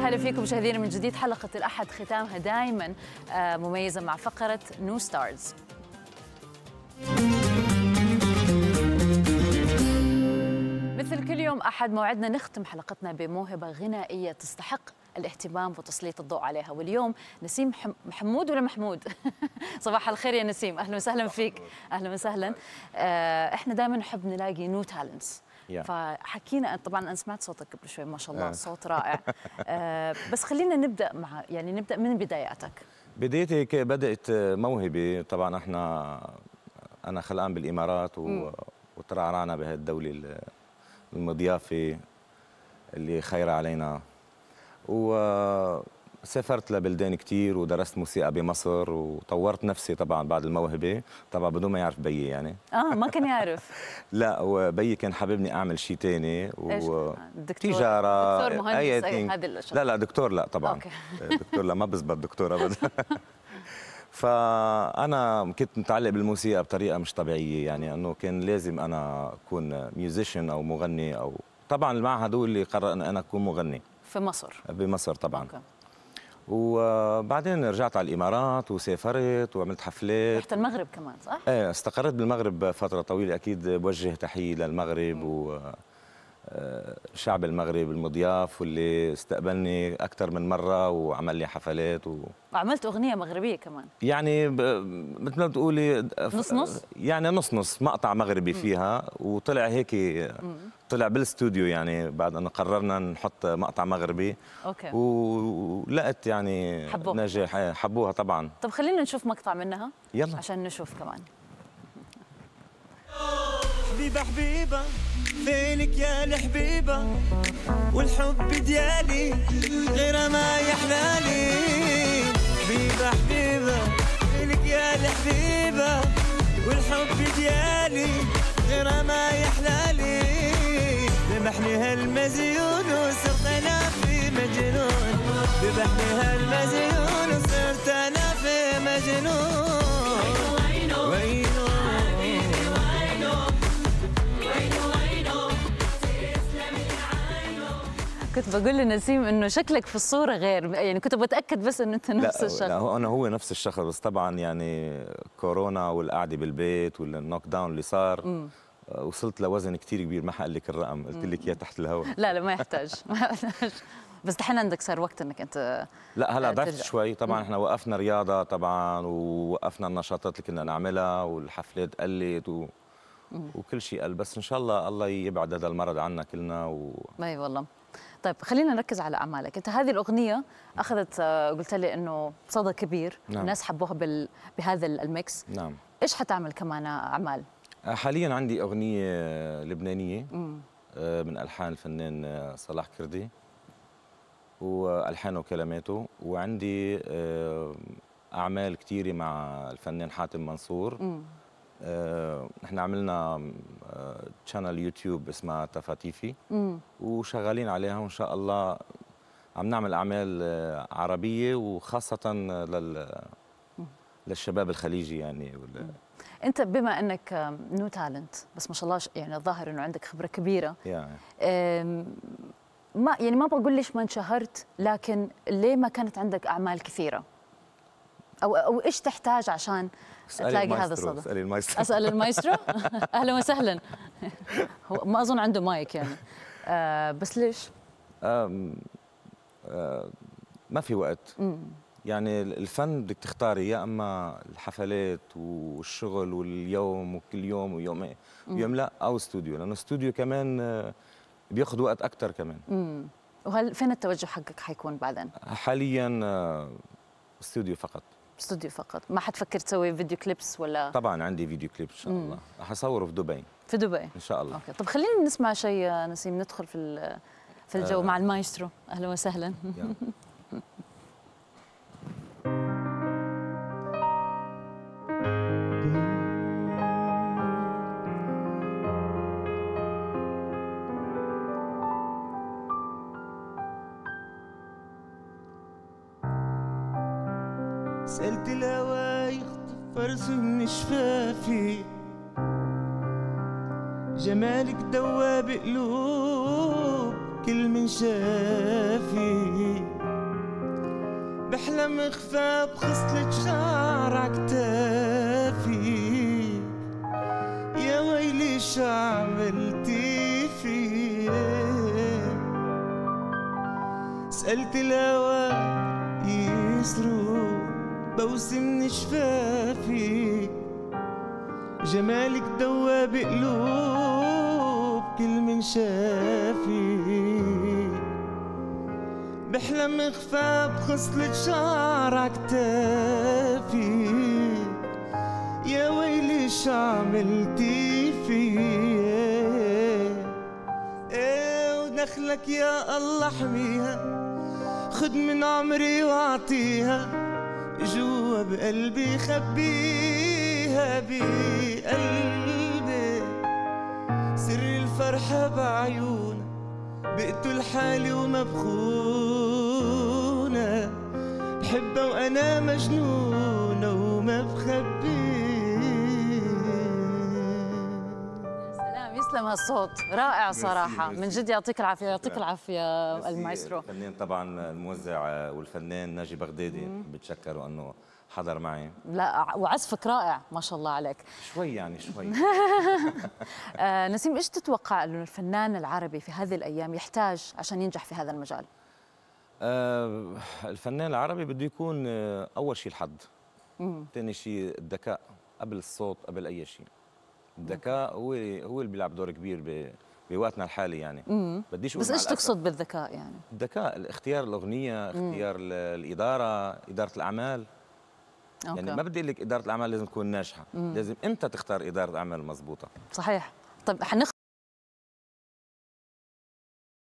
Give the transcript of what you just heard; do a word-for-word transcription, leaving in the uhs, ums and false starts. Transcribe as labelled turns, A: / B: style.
A: وسهلا فيكم مشاهدينا من جديد. حلقة الأحد ختامها دائما مميزة مع فقرة نيو ستارز. مثل كل يوم أحد موعدنا نختم حلقتنا بموهبة غنائية تستحق الاهتمام وتسليط الضوء عليها، واليوم نسيم محمود ولا محمود؟ صباح الخير يا نسيم، أهلا وسهلا فيك. أهلا وسهلا. احنا دائما نحب نلاقي نيو تالنتس، فحكينا طبعا انا سمعت صوتك قبل شوي ما شاء الله صوت رائع. آه بس خلينا نبدا مع يعني نبدا من بداياتك.
B: بدايتي بدات موهبه، طبعا احنا انا خلقان بالامارات و... وترعرعنا بهالدوله المضيافه اللي خير علينا، وسافرت لبلدان كثير ودرست موسيقى بمصر وطورت نفسي طبعا بعد الموهبه، طبعا بدون ما يعرف بيي يعني.
A: اه ما كان يعرف.
B: لا وبيي كان حاببني اعمل شيء ثاني و
A: دكتور
B: تجاره
A: دكتور مهندس هذه الاشياء.
B: لا لا دكتور لا طبعا. أوكي. دكتور لا ما بزبط دكتور ابدا. فانا كنت متعلق بالموسيقى بطريقه مش طبيعيه، يعني انه كان لازم انا اكون ميوزيشن او مغني، او طبعا المعهد هو اللي قرر ان انا اكون مغني
A: في مصر.
B: بمصر طبعا.
A: أوكي.
B: وبعدين رجعت على الامارات وسافرت وعملت حفلات.
A: رحت المغرب كمان صح؟
B: ايه استقريت بالمغرب فتره طويله، اكيد بوجه تحيه للمغرب و شعب المغرب المضياف واللي استقبلني اكثر من مره وعمل لي حفلات و...
A: وعملت اغنيه مغربيه كمان.
B: يعني ب... مثل ما بتقولي
A: نص نص؟
B: يعني نص نص مقطع مغربي فيها، وطلع هيك طلع بالاستوديو يعني بعد ان قررنا نحط مقطع مغربي.
A: اوكي.
B: ولقت يعني
A: حبوها.
B: نجاح، حبوها طبعا.
A: طب خلينا نشوف مقطع منها
B: يلا عشان
A: نشوف كمان.
C: حبيبه حبيبه فينك يا الحبيبه، والحب ديالي غير ما يحلالي. حبيبه حبيبه فينك يا الحبيبه، والحب ديالي غير ما يحلالي. ذبحني هالمزيون وصرت انا في مجنون، ذبحني هالمزيون وصرت انا في مجنون. وينو وينو
A: كنت بقول لنسيم انه شكلك في الصوره غير، يعني كنت بتاكد بس انه انت نفس
B: لا
A: الشخص.
B: لا هو انا هو نفس الشخص، بس طبعا يعني كورونا والقعده بالبيت والنوك داون اللي صار م. وصلت لوزن كثير كبير، ما حقول لك الرقم، قلت لك اياه تحت الهواء.
A: لا لا ما يحتاج ما يحتاج. بس دحين عندك صار وقت انك انت
B: لا هلا ضعفت شوي طبعا. احنا وقفنا رياضه طبعا، ووقفنا النشاطات اللي كنا نعملها، والحفلات قلت و... وكل شيء قل، بس ان شاء الله الله يبعد هذا المرض عنا كلنا و...
A: اي والله. طيب خلينا نركز على اعمالك. انت هذه الاغنيه اخذت قلت لي انه صدى كبير. نعم. الناس حبوها بال... بهذا الميكس.
B: نعم.
A: ايش حتعمل كمان اعمال؟
B: حاليا عندي اغنيه لبنانيه مم. من الحان الفنان صلاح كردي والحانه وكلماته، وعندي اعمال كثيره مع الفنان حاتم منصور. مم. نحن عملنا تشانل يوتيوب اسمها تفاتيفي مم. وشغالين عليها، وان شاء الله عم نعمل اعمال عربيه وخاصه لل للشباب الخليجي يعني. ولا
A: انت بما انك نو تالنت بس ما شاء الله يعني الظاهر انه عندك خبره كبيره يعني. ما يعني ما بقول ليش ما انشهرت، لكن ليه ما كانت عندك اعمال كثيره؟ او او ايش تحتاج عشان تلاقي هذا الصدى؟
B: اسالي المايسترو.
A: اسال المايسترو. اهلا وسهلا. هو ما اظن عنده مايك يعني. آه بس ليش؟
B: آه آه ما في وقت. مم. يعني الفن بدك تختاري، يا اما الحفلات والشغل واليوم وكل يوم ويوم يوم لا، او استوديو، لانه استوديو كمان بياخذ وقت اكثر كمان.
A: امم وهل فين التوجه حقك حيكون بعدين؟
B: حاليا استوديو فقط.
A: استوديو فقط، ما حتفكر تسوي فيديو كليبس ولا؟
B: طبعا عندي فيديو كليب ان شاء الله. مم. رح اصوره في دبي.
A: في دبي
B: ان شاء الله.
A: اوكي. طب خلينا نسمع شيء نسيم، ندخل في في الجو آه. مع المايسترو. اهلا وسهلا.
C: سألت الهوا يخطف فرس من شفافي، جمالك دواب قلوب كل من شافي. بحلم اخفى بخصلة شعر عكتافي، يا ويلي شو عملتي في. سألت الهوى يسرق بوسم من شفافي، جمالك دوا بقلوب كل من شافي. بحلم اخفى بخصلة شعر عكتافي، يا ويلي شو عملتي في. ايه ودخلك يا الله حميها، خد من عمري واعطيها، جوا بقلبي خبيها بقلبي. سر الفرحة بعيونها بقتل حالي ومبخونة، بحبها وأنا مجنونة وما بخبي.
A: سلام، يسلم هالصوت رائع صراحة. من جد يعطيك العافية. يعطيك العافية المايسترو.
B: الفنان طبعا الموزع والفنان ناجي بغدادي، بتشكره أنه حضر معي.
A: لا وعزفك رائع ما شاء الله عليك.
B: شوي يعني شوي.
A: آه نسيم، ايش تتوقع انه الفنان العربي في هذه الايام يحتاج عشان ينجح في هذا المجال؟
B: آه الفنان العربي بده يكون آه اول شيء الحظ، ثاني شيء الذكاء قبل الصوت قبل اي شيء. الذكاء هو هو اللي بيلعب دور كبير ب بوقتنا الحالي يعني.
A: بديش بس ايش تقصد بالذكاء يعني؟
B: الذكاء، اختيار الاغنيه، اختيار الاداره، اداره الاعمال. أوكي. يعني ما بدي اقول لك اداره الاعمال لازم تكون ناجحه، مم. لازم انت تختار اداره اعمال مضبوطه.
A: صحيح. طيب حنخ